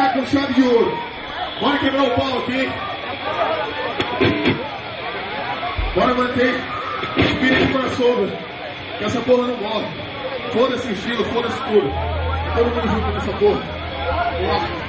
fechar com chave de ouro. Bora quebrar o pau aqui. Bora manter o espírito na sombra. Que essa porra não morre. Foda-se o estilo, foda-se tudo. Todo mundo junto nessa porra. Vamos lá.